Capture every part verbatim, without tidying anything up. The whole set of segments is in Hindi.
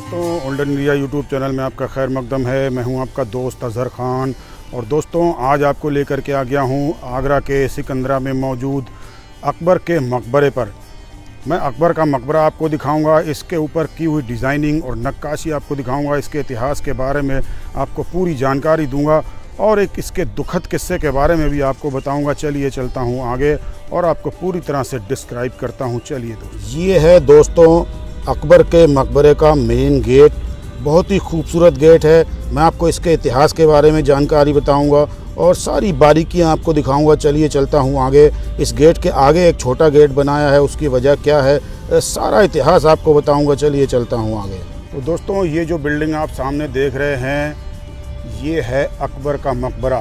दोस्तों, ओल्डन इंडिया यूट्यूब चैनल में आपका खैर मकदम है। मैं हूं आपका दोस्त अज़हर ख़ान और दोस्तों आज आपको लेकर के आ गया हूं आगरा के सिकंदरा में मौजूद अकबर के मकबरे पर। मैं अकबर का मकबरा आपको दिखाऊंगा, इसके ऊपर की हुई डिज़ाइनिंग और नक्काशी आपको दिखाऊंगा, इसके इतिहास के बारे में आपको पूरी जानकारी दूंगा और एक इसके दुखद किस्से के बारे में भी आपको बताऊंगा। चलिए चलता हूं आगे और आपको पूरी तरह से डिस्क्राइब करता हूं। चलिए दोस्तों, ये है दोस्तों अकबर के मकबरे का मेन गेट। बहुत ही खूबसूरत गेट है। मैं आपको इसके इतिहास के बारे में जानकारी बताऊंगा और सारी बारीकियां आपको दिखाऊंगा। चलिए चलता हूं आगे। इस गेट के आगे एक छोटा गेट बनाया है, उसकी वजह क्या है, सारा इतिहास आपको बताऊंगा। चलिए चलता हूं आगे। तो दोस्तों, ये जो बिल्डिंग आप सामने देख रहे हैं, ये है अकबर का मकबरा।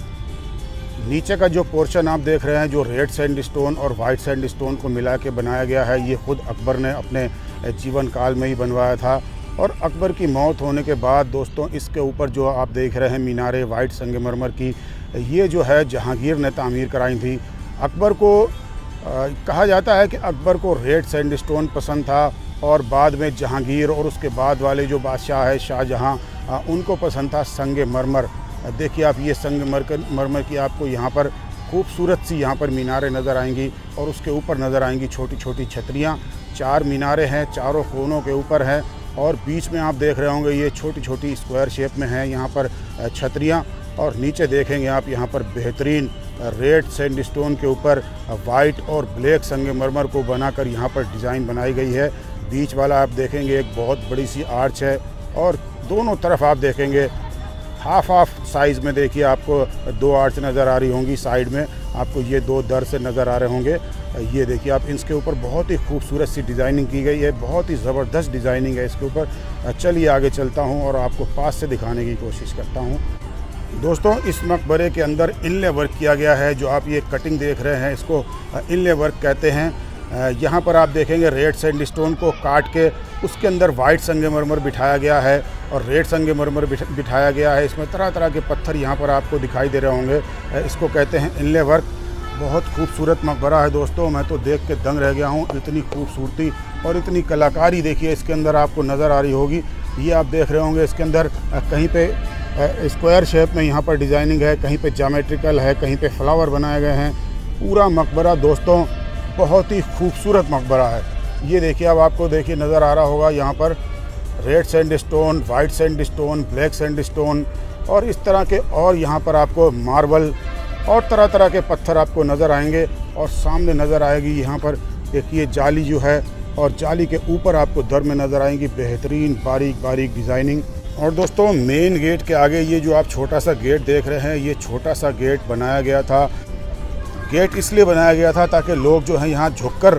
नीचे का जो पोर्शन आप देख रहे हैं, जो रेड सैंडस्टोन और वाइट सैंडस्टोन को मिला के बनाया गया है, ये खुद अकबर ने अपने जीवन काल में ही बनवाया था। और अकबर की मौत होने के बाद दोस्तों, इसके ऊपर जो आप देख रहे हैं मीनारें वाइट संगमरमर की, ये जो है जहांगीर ने तामीर कराई थी। अकबर को आ, कहा जाता है कि अकबर को रेड सैंडस्टोन पसंद था और बाद में जहांगीर और उसके बाद वाले जो बादशाह है शाहजहां, उनको पसंद था संगमरमर। देखिए आप, ये संगमरमर की आपको यहाँ पर खूबसूरत सी यहाँ पर मीनारें नज़र आएंगी और उसके ऊपर नज़र आएंगी छोटी छोटी छतरियाँ। चार मीनारें हैं, चारों कोनों के ऊपर हैं और बीच में आप देख रहे होंगे ये छोटी छोटी स्क्वायर शेप में हैं यहाँ पर छतरियाँ। और नीचे देखेंगे आप, यहाँ पर बेहतरीन रेड सैंडस्टोन के ऊपर वाइट और ब्लैक संगमरमर को बनाकर यहाँ पर डिज़ाइन बनाई गई है। बीच वाला आप देखेंगे एक बहुत बड़ी सी आर्च है और दोनों तरफ आप देखेंगे हाफ हाफ साइज़ में, देखिए आपको दो आर्च नज़र आ रही होंगी साइड में, आपको ये दो दर से नज़र आ रहे होंगे। ये देखिए आप, इसके ऊपर बहुत ही खूबसूरत सी डिज़ाइनिंग की गई है, बहुत ही ज़बरदस्त डिज़ाइनिंग है इसके ऊपर। चलिए आगे चलता हूँ और आपको पास से दिखाने की कोशिश करता हूँ। दोस्तों, इस मकबरे के अंदर इनले वर्क किया गया है। जो आप ये कटिंग देख रहे हैं, इसको इनले वर्क कहते हैं। यहाँ पर आप देखेंगे रेड सैंडस्टोन को काट के उसके अंदर वाइट संगमरमर बिठाया गया है और रेड संगमरमर बिठाया गया है। इसमें तरह तरह के पत्थर यहाँ पर आपको दिखाई दे रहे होंगे, इसको कहते हैं इनले वर्क। बहुत खूबसूरत मकबरा है दोस्तों, मैं तो देख के दंग रह गया हूँ। इतनी खूबसूरती और इतनी कलाकारी देखिए इसके अंदर आपको नज़र आ रही होगी। ये आप देख रहे होंगे, इसके अंदर कहीं पे स्क्वायर शेप में यहाँ पर डिज़ाइनिंग है, कहीं पे ज्योमेट्रिकल है, कहीं पे फ्लावर बनाए गए हैं। पूरा मकबरा दोस्तों बहुत ही खूबसूरत मकबरा है। ये देखिए, अब आपको देखिए नज़र आ रहा होगा यहाँ पर red sandstone, white sandstone, black sandstone और इस तरह के, और यहाँ पर आपको मार्बल और तरह तरह के पत्थर आपको नज़र आएंगे। और सामने नज़र आएगी यहाँ पर एक ये जाली जो है, और जाली के ऊपर आपको दर में नज़र आएंगी बेहतरीन बारीक बारीक डिज़ाइनिंग। और दोस्तों, मेन गेट के आगे ये जो आप छोटा सा गेट देख रहे हैं, ये छोटा सा गेट बनाया गया था। गेट इसलिए बनाया गया था ताकि लोग जो हैं यहाँ झुककर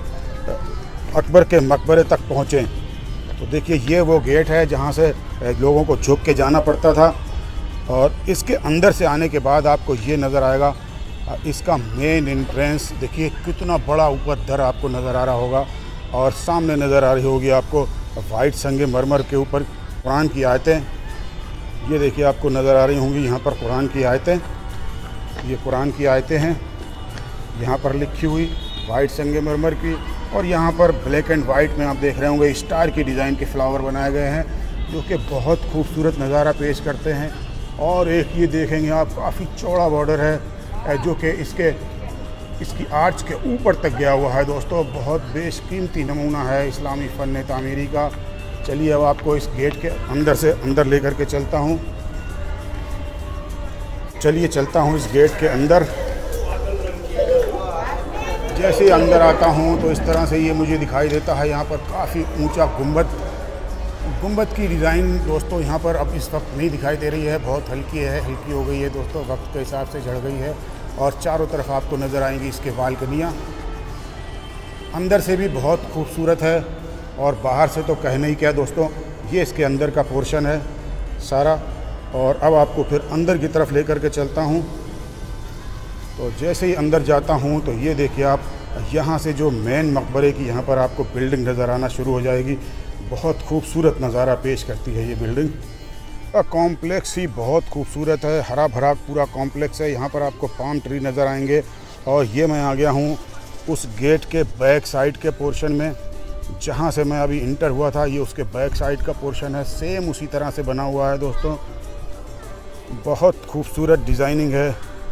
अकबर के मकबरे तक पहुँचें। तो देखिए, ये वो गेट है जहाँ से लोगों को झुक के जाना पड़ता था। और इसके अंदर से आने के बाद आपको ये नज़र आएगा इसका मेन एंट्रेंस। देखिए कितना बड़ा ऊपर दर आपको नज़र आ रहा होगा और सामने नज़र आ रही होगी आपको वाइट संगमरमर के ऊपर कुरान की आयतें। ये देखिए आपको नज़र आ रही होंगी यहाँ पर कुरान की आयतें। ये कुरान की आयतें हैं यहाँ पर लिखी हुई वाइट संगमरमर की। और यहाँ पर ब्लैक एंड वाइट में आप देख रहे होंगे स्टार की डिज़ाइन के फ्लावर बनाए गए हैं, जो कि बहुत खूबसूरत नज़ारा पेश करते हैं। और एक ये देखेंगे आप, काफ़ी चौड़ा बॉर्डर है जो कि इसके इसकी आर्च के ऊपर तक गया हुआ है। दोस्तों, बहुत बेशकीमती नमूना है इस्लामी फ़न तामीरी का। चलिए अब आपको इस गेट के अंदर से अंदर लेकर के चलता हूँ। चलिए चलता हूँ इस गेट के अंदर। जैसे ही अंदर आता हूँ तो इस तरह से ये मुझे दिखाई देता है। यहाँ पर काफ़ी ऊंचा गुंबद गुंबद की डिज़ाइन दोस्तों यहाँ पर अब इस वक्त नहीं दिखाई दे रही है, बहुत हल्की है, हल्की हो गई है दोस्तों, वक्त के हिसाब से झड़ गई है। और चारों तरफ आपको नज़र आएंगी इसके बालकनियाँ। अंदर से भी बहुत खूबसूरत है और बाहर से तो कहने ही क्या दोस्तों। ये इसके अंदर का पोर्शन है सारा। और अब आपको फिर अंदर की तरफ लेकर के चलता हूँ। तो जैसे ही अंदर जाता हूँ तो ये देखिए आप, यहाँ से जो मेन मकबरे की यहाँ पर आपको बिल्डिंग नज़र आना शुरू हो जाएगी। बहुत खूबसूरत नज़ारा पेश करती है ये बिल्डिंग। कॉम्प्लेक्स ही बहुत खूबसूरत है, हरा भरा पूरा कॉम्प्लेक्स है। यहाँ पर आपको पाम ट्री नज़र आएंगे। और ये मैं आ गया हूँ उस गेट के बैक साइड के पोर्शन में। जहाँ से मैं अभी इंटर हुआ था, ये उसके बैक साइड का पोर्शन है, सेम उसी तरह से बना हुआ है दोस्तों। बहुत खूबसूरत डिज़ाइनिंग है,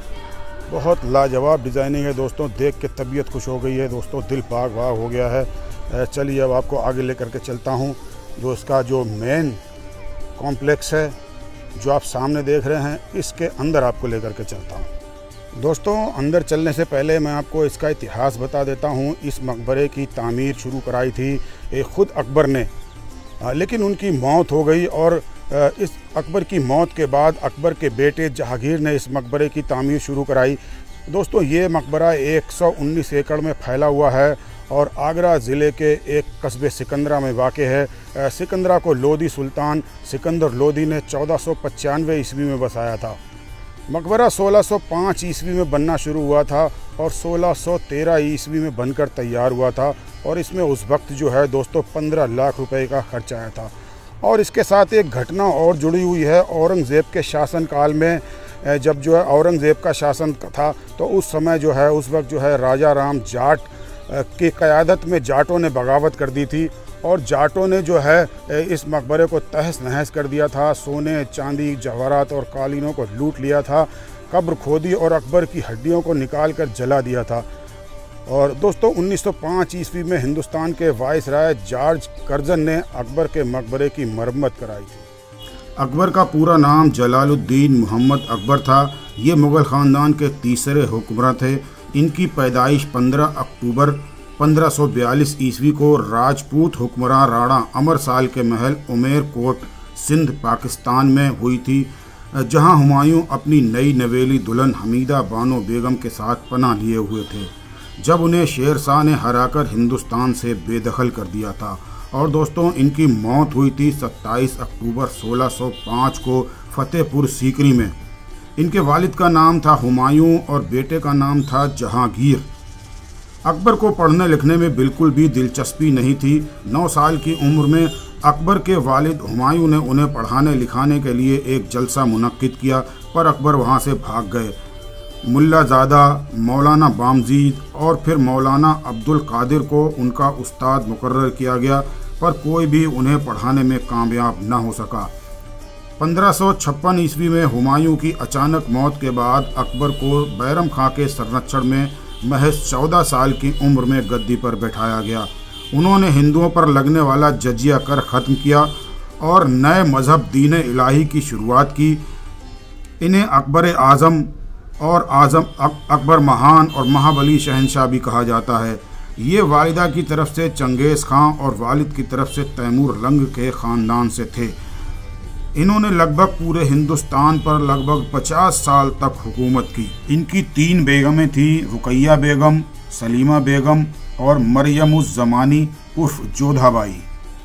बहुत लाजवाब डिज़ाइनिंग है दोस्तों। देख के तबीयत खुश हो गई है दोस्तों, दिल बाग बाग हो गया है। चलिए अब आपको आगे लेकर के चलता हूँ। जो इसका जो मेन कॉम्प्लेक्स है जो आप सामने देख रहे हैं, इसके अंदर आपको लेकर के चलता हूँ दोस्तों। अंदर चलने से पहले मैं आपको इसका इतिहास बता देता हूँ। इस मकबरे की तामीर शुरू कराई थी एक ख़ुद अकबर ने, लेकिन उनकी मौत हो गई और इस अकबर की मौत के बाद अकबर के बेटे जहांगीर ने इस मकबरे की तामीर शुरू कराई दोस्तों। ये मकबरा एक सौ उन्नीस एकड़ में फैला हुआ है और आगरा ज़िले के एक कस्बे सिकंदरा में वाक़ है। सिकंदरा को लोदी सुल्तान सिकंदर लोदी ने चौदह सौ पचानवे ईस्वी में बसाया था। मकबरा सोलह सौ पाँच ईस्वी में बनना शुरू हुआ था और सोलह सौ तेरह ईस्वी में बनकर तैयार हुआ था और इसमें उस वक्त जो है दोस्तों पंद्रह लाख रुपए का खर्च आया था। और इसके साथ एक घटना और जुड़ी हुई है। औरंगज़ेब के शासनकाल में जब जो है औरंगज़ेब का शासन था तो उस समय जो है उस वक्त जो है राजा राम जाट की क़यादत में जाटों ने बगावत कर दी थी और जाटों ने जो है इस मकबरे को तहस नहस कर दिया था। सोने चांदी जवाहरात और कालीनों को लूट लिया था, कब्र खोदी और अकबर की हड्डियों को निकाल कर जला दिया था। और दोस्तों उन्नीस सौ पाँच ईस्वी में हिंदुस्तान के वाइसराय जॉर्ज कर्जन ने अकबर के मकबरे की मरम्मत कराई थी। अकबर का पूरा नाम जलालुद्दीन मोहम्मद अकबर था। ये मुग़ल ख़ानदान के तीसरे हुक्मरान थे। इनकी पैदाइश पंद्रह अक्टूबर पंद्रह सौ बयालीस ईस्वी को राजपूत हुक्मरान राणा अमर साल के महल उमेर कोट सिंध पाकिस्तान में हुई थी, जहां हुमायूं अपनी नई नवेली दुल्हन हमीदा बानो बेगम के साथ पनाह लिए हुए थे जब उन्हें शेर शाह ने हराकर हिंदुस्तान से बेदखल कर दिया था। और दोस्तों इनकी मौत हुई थी सत्ताईस अक्टूबर सोलह सौ पाँच को फतेहपुर सीकरी में। इनके वालिद का नाम था हुमायूं और बेटे का नाम था जहांगीर। अकबर को पढ़ने लिखने में बिल्कुल भी दिलचस्पी नहीं थी। नौ साल की उम्र में अकबर के वालिद हुमायूं ने उन्हें पढ़ाने लिखाने के लिए एक जलसा मुनक्किद किया, पर अकबर वहां से भाग गए। मुल्लाज़ादा, मौलाना बामजीद और फिर मौलाना अब्दुल कादिर को उनका उस्ताद मुकर्रर किया गया, पर कोई भी उन्हें पढ़ाने में कामयाब न हो सका। पंद्रह सौ छप्पन ईस्वी में हुमायूं की अचानक मौत के बाद अकबर को बैरम खां के संरक्षण में महज चौदह साल की उम्र में गद्दी पर बैठाया गया। उन्होंने हिंदुओं पर लगने वाला जजिया कर ख़त्म किया और नए मज़हब दीन इलाही की शुरुआत की। इन्हें अकबर आज़म और आज़म अकबर महान और महाबली शहनशाह भी कहा जाता है। ये वालिदा की तरफ से चंगेज़ खां और वालिद की तरफ से तैमूर लंग के ख़ानदान से थे। इन्होंने लगभग पूरे हिंदुस्तान पर लगभग पचास साल तक हुकूमत की। इनकी तीन बेगमें थीं, रुकैया बेगम, सलीमा बेगम और मरियमुज़्ज़मानी उर्फ जोधाबाई।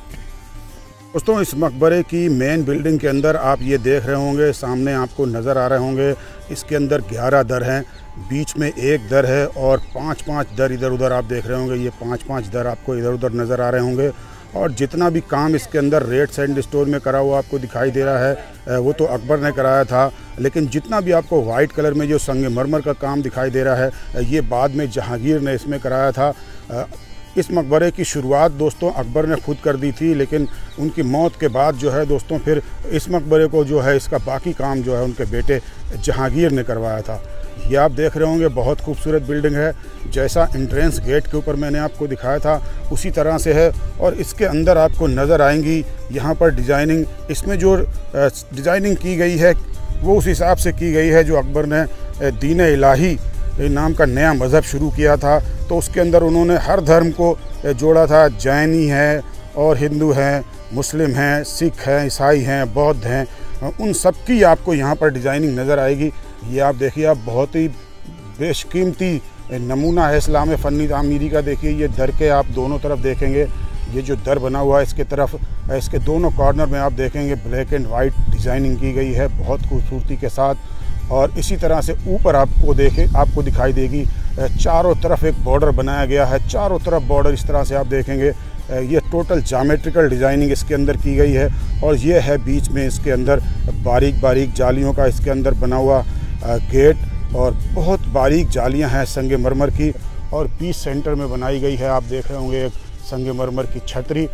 दोस्तों इस मकबरे की मेन बिल्डिंग के अंदर आप ये देख रहे होंगे, सामने आपको नज़र आ रहे होंगे, इसके अंदर ग्यारह दर हैं, बीच में एक दर है और पांच पांच दर इधर उधर आप देख रहे होंगे। ये पांच पांच दर आपको इधर उधर नज़र आ रहे होंगे। और जितना भी काम इसके अंदर रेड सैंड स्टोन में करा हुआ आपको दिखाई दे रहा है वो तो अकबर ने कराया था, लेकिन जितना भी आपको वाइट कलर में जो संगमरमर का काम दिखाई दे रहा है ये बाद में जहांगीर ने इसमें कराया था। इस मकबरे की शुरुआत दोस्तों अकबर ने खुद कर दी थी, लेकिन उनकी मौत के बाद जो है दोस्तों फिर इस मकबरे को जो है इसका बाकी काम जो है उनके बेटे जहांगीर ने करवाया था। ये आप देख रहे होंगे बहुत खूबसूरत बिल्डिंग है। जैसा एंट्रेंस गेट के ऊपर मैंने आपको दिखाया था उसी तरह से है और इसके अंदर आपको नज़र आएंगी यहाँ पर डिज़ाइनिंग। इसमें जो डिज़ाइनिंग की गई है वो उस हिसाब से की गई है जो अकबर ने दीन इलाही नाम का नया मज़हब शुरू किया था, तो उसके अंदर उन्होंने हर धर्म को जोड़ा था। जैनी हैं और हिंदू हैं, मुस्लिम हैं, सिख हैं, ईसाई हैं, बौद्ध हैं, उन सब की आपको यहाँ पर डिज़ाइनिंग नज़र आएगी। ये आप देखिए, आप बहुत ही बेशकीमती नमूना है इस्लाम फ़नी तामीरी का। देखिए ये दर के आप दोनों तरफ देखेंगे, ये जो दर बना हुआ है इसके तरफ इसके दोनों कॉर्नर में आप देखेंगे ब्लैक एंड वाइट डिज़ाइनिंग की गई है बहुत खूबसूरती के साथ। और इसी तरह से ऊपर आपको देखे आपको दिखाई देगी चारों तरफ एक बॉर्डर बनाया गया है, चारों तरफ बॉर्डर इस तरह से आप देखेंगे। ये टोटल ज्योमेट्रिकल डिज़ाइनिंग इसके अंदर की गई है और ये है बीच में इसके अंदर बारीक बारीक जालियों का इसके अंदर बना हुआ गेट और बहुत बारीक जालियां हैं संगमरमर की और बीच सेंटर में बनाई गई है। आप देख रहे होंगे एक संगमरमर की छतरी।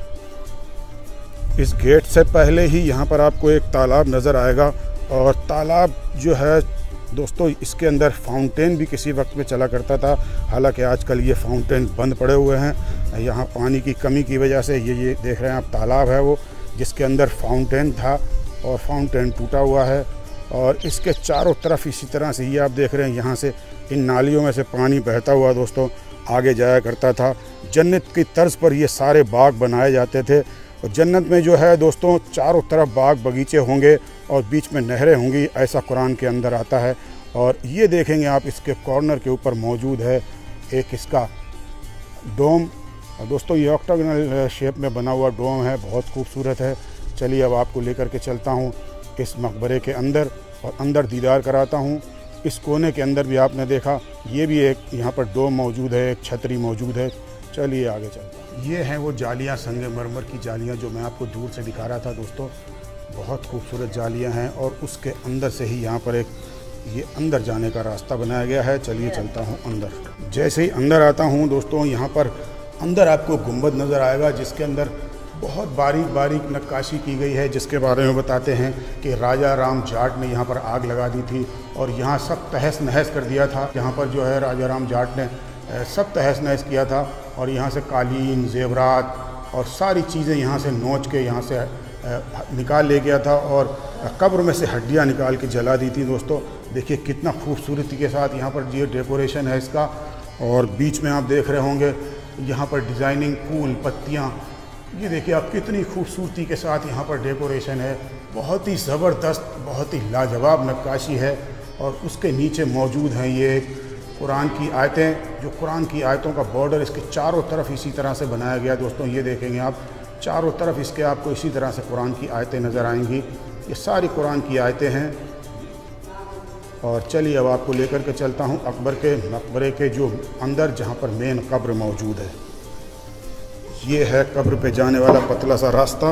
इस गेट से पहले ही यहाँ पर आपको एक तालाब नज़र आएगा, और तालाब जो है दोस्तों इसके अंदर फाउंटेन भी किसी वक्त में चला करता था। हालांकि आजकल ये फाउंटेन बंद पड़े हुए हैं, यहाँ पानी की कमी की वजह से। ये ये देख रहे हैं आप, तालाब है वो जिसके अंदर फाउंटेन था, और फाउंटेन टूटा हुआ है। और इसके चारों तरफ इसी तरह से ये आप देख रहे हैं, यहाँ से इन नालियों में से पानी बहता हुआ दोस्तों आगे जाया करता था। जन्नत की तर्ज पर ये सारे बाग बनाए जाते थे। और जन्नत में जो है दोस्तों चारों तरफ बाग बगीचे होंगे और बीच में नहरें होंगी, ऐसा कुरान के अंदर आता है। और ये देखेंगे आप, इसके कॉर्नर के ऊपर मौजूद है एक इसका डोम। और दोस्तों ये ऑक्टागोनल शेप में बना हुआ डोम है, बहुत खूबसूरत है। चलिए अब आपको लेकर के चलता हूँ इस मकबरे के अंदर, और अंदर दीदार कराता हूँ। इस कोने के अंदर भी आपने देखा, ये भी एक यहाँ पर डोम मौजूद है, एक छतरी मौजूद है। चलिए आगे चलते हैं। ये हैं वो जालियाँ, संगमरमर की जालियाँ जो मैं आपको दूर से दिखा रहा था दोस्तों। बहुत खूबसूरत जालियाँ हैं, और उसके अंदर से ही यहाँ पर एक ये अंदर जाने का रास्ता बनाया गया है। चलिए चलता हूँ अंदर। जैसे ही अंदर आता हूँ दोस्तों, यहाँ पर अंदर आपको गुंबद नज़र आएगा, जिसके अंदर बहुत बारीक बारीक नक्काशी की गई है, जिसके बारे में बताते हैं कि राजा राम जाट ने यहाँ पर आग लगा दी थी और यहाँ सब तहस नहस कर दिया था। यहाँ पर जो है राजा राम जाट ने सब तहस नहस किया था, और यहाँ से कालीन, जेवरात और सारी चीज़ें यहाँ से नोच के यहाँ से निकाल ले गया था, और कब्र में से हड्डियाँ निकाल के जला दी थी। दोस्तों देखिए कितना खूबसूरती के साथ यहाँ पर ये डेकोरेशन है इसका। और बीच में आप देख रहे होंगे यहाँ पर डिज़ाइनिंग, फूल, पत्तियाँ, ये देखिए आप कितनी खूबसूरती के साथ यहाँ पर डेकोरेशन है। बहुत ही ज़बरदस्त, बहुत ही लाजवाब नक्काशी है। और उसके नीचे मौजूद हैं ये कुरान की आयतें, जो कुरान की आयतों का बॉर्डर इसके चारों तरफ इसी तरह से बनाया गया। दोस्तों ये देखेंगे आप, चारों तरफ इसके आपको इसी तरह से कुरान की आयतें नज़र आएंगी। ये सारी कुरान की आयतें हैं। और चलिए अब आपको लेकर के चलता हूँ अकबर के मकबरे के जो अंदर, जहाँ पर मेन कब्र मौजूद है। ये है कब्र पे जाने वाला पतला सा रास्ता।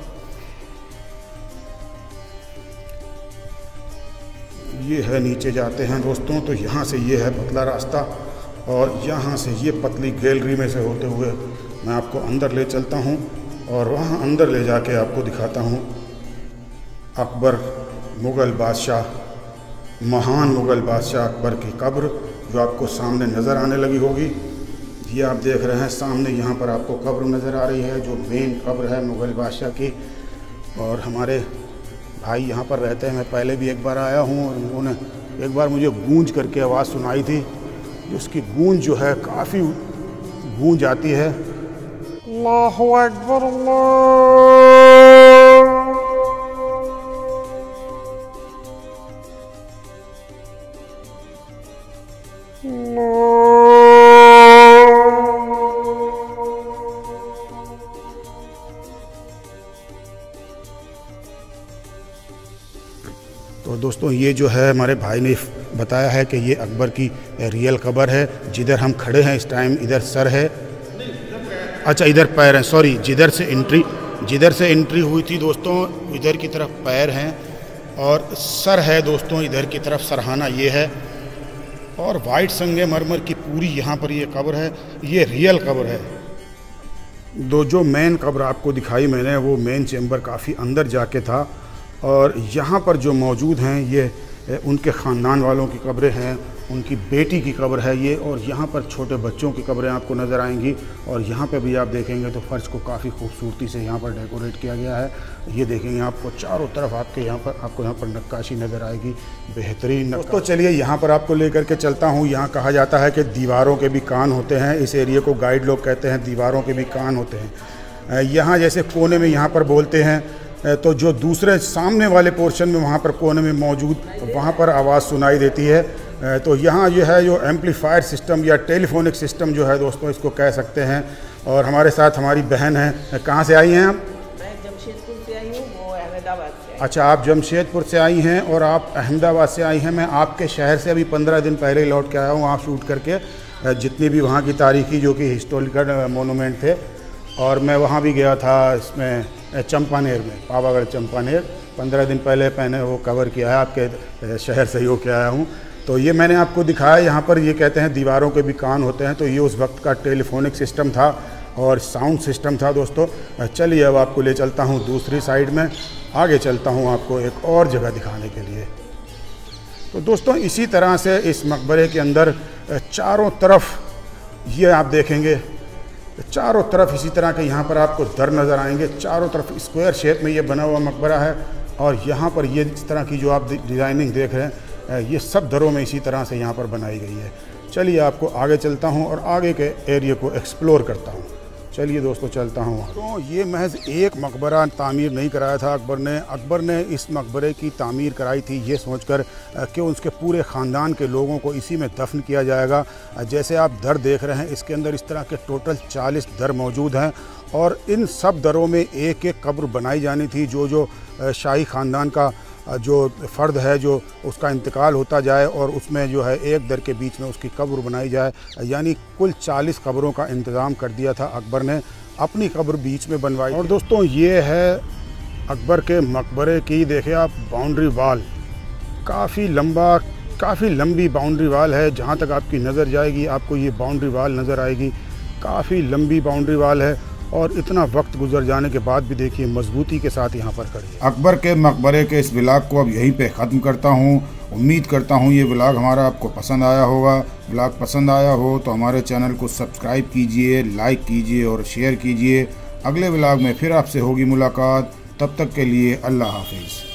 ये है, नीचे जाते हैं दोस्तों तो यहाँ से ये है पतला रास्ता, और यहाँ से ये पतली गैलरी में से होते हुए मैं आपको अंदर ले चलता हूँ, और वहाँ अंदर ले जाके आपको दिखाता हूँ अकबर, मुग़ल बादशाह, महान मुग़ल बादशाह अकबर की कब्र, जो आपको सामने नज़र आने लगी होगी। ये आप देख रहे हैं सामने, यहाँ पर आपको कब्र नज़र आ रही है, जो मेन कब्र है मुग़ल बादशाह की। और हमारे भाई यहाँ पर रहते हैं, मैं पहले भी एक बार आया हूँ, और उन्होंने एक बार मुझे गूंज करके आवाज़ सुनाई थी। उसकी गूंज जो है काफ़ी गूंज आती है। अल्लाहु अकबर, तो दोस्तों ये जो है हमारे भाई ने बताया है कि ये अकबर की रियल कब्र है। जिधर हम खड़े हैं इस टाइम, इधर सर है, अच्छा इधर पैर हैं, सॉरी, जिधर से एंट्री जिधर से एंट्री हुई थी दोस्तों, इधर की तरफ पैर हैं, और सर है दोस्तों इधर की तरफ, सरहाना ये है। और वाइट संगमरमर की पूरी यहाँ पर ये कब्र है, ये रियल कब्र है। दो जो मेन कब्र आपको दिखाई मैंने, वो मेन चेम्बर काफ़ी अंदर जाके था, और यहाँ पर जो मौजूद हैं ये उनके ख़ानदान वालों की कब्रें हैं, उनकी बेटी की कब्र है ये। और यहाँ पर छोटे बच्चों की कब्रें आपको नज़र आएंगी। और यहाँ पे भी आप देखेंगे तो फ़र्श को काफ़ी खूबसूरती से यहाँ पर डेकोरेट किया गया है। ये देखेंगे आपको चारों तरफ आपके यहाँ पर आपको यहाँ पर नक्काशी नज़र आएगी, बेहतरीन। तो चलिए यहाँ पर आपको लेकर के चलता हूँ। यहाँ कहा जाता है कि दीवारों के भी कान होते हैं। इस एरिया को गाइड लोग कहते हैं दीवारों के भी कान होते हैं। यहाँ जैसे कोने में यहाँ पर बोलते हैं, तो जो दूसरे सामने वाले पोर्शन में वहाँ पर कोने में मौजूद, वहाँ पर आवाज़ सुनाई देती है। तो यहाँ ये है जो एम्पलीफायर सिस्टम या टेलीफोनिक सिस्टम जो है दोस्तों, इसको कह सकते हैं। और हमारे साथ हमारी बहन है। कहाँ से आई हैं आप? मैं जमशेदपुर से आई हूँ, वो अहमदाबाद से। अच्छा, आप जमशेदपुर से आई हैं और आप अहमदाबाद से आई हैं। मैं आपके शहर से अभी पंद्रह दिन पहले लौट के आया हूँ, आप शूट करके, जितनी भी वहाँ की तारीखी जो कि हिस्टोरिकल मोनूमेंट थे। और मैं वहाँ भी गया था, इसमें चंपानेर में, पावागढ़ चंपानेर, पंद्रह दिन पहले मैंने वो कवर किया है, आपके शहर से ही होके आया हूँ। तो ये मैंने आपको दिखाया। यहाँ पर ये कहते हैं दीवारों के भी कान होते हैं। तो ये उस वक्त का टेलीफोनिक सिस्टम था। और साउंड सिस्टम था दोस्तों। चलिए अब आपको ले चलता हूँ दूसरी साइड में, आगे चलता हूँ आपको एक और जगह दिखाने के लिए। तो दोस्तों इसी तरह से इस मकबरे के अंदर चारों तरफ ये आप देखेंगे, चारों तरफ इसी तरह के यहाँ पर आपको दर नज़र आएंगे। चारों तरफ स्क्वायर शेप में ये बना हुआ मकबरा है और यहाँ पर ये इस तरह की जो आप डिज़ाइनिंग देख रहे हैं ये सब दरों में इसी तरह से यहाँ पर बनाई गई है। चलिए आपको आगे चलता हूँ और आगे के एरिया को एक्सप्लोर करता हूँ। चलिए दोस्तों चलता हूँ। तो ये महज एक मकबरा तामीर नहीं कराया था अकबर ने। अकबर ने इस मकबरे की तामीर कराई थी ये सोचकर कि उसके पूरे ख़ानदान के लोगों को इसी में दफन किया जाएगा। जैसे आप दर देख रहे हैं इसके अंदर इस तरह के टोटल चालीस दर मौजूद हैं और इन सब दरों में एक एक कब्र बनाई जानी थी। जो जो शाही ख़ानदान का जो फ़र्द है जो उसका इंतकाल होता जाए और उसमें जो है एक दर के बीच में उसकी कब्र बनाई जाए, यानी कुल चालीस कब्रों का इंतज़ाम कर दिया था अकबर ने। अपनी कब्र बीच में बनवाई। और दोस्तों ये है अकबर के मकबरे की, देखिए आप बाउंड्री वाल, काफ़ी लंबा काफ़ी लंबी बाउंड्री वाल है। जहाँ तक आपकी नज़र जाएगी आपको ये बाउंड्री वाल नज़र आएगी। काफ़ी लंबी बाउंड्री वाल है और इतना वक्त गुजर जाने के बाद भी देखिए मजबूती के साथ यहाँ पर खड़ी है। अकबर के मकबरे के इस व्लॉग को अब यहीं पे ख़त्म करता हूँ। उम्मीद करता हूँ ये व्लॉग हमारा आपको पसंद आया होगा। व्लॉग पसंद आया हो तो हमारे चैनल को सब्सक्राइब कीजिए, लाइक कीजिए और शेयर कीजिए। अगले व्लॉग में फिर आपसे होगी मुलाकात। तब तक के लिए अल्लाह हाफिज़।